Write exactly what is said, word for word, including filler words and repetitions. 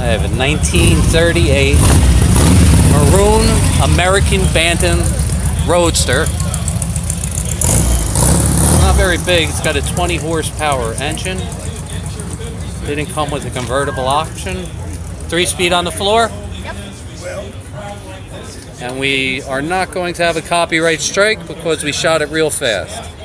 I have a nineteen thirty-eight Maroon American Bantam Roadster. Not very big. It's got a twenty horsepower engine. Didn't come with a convertible option. Three speed on the floor. Yep. And we are not going to have a copyright strike because we shot it real fast.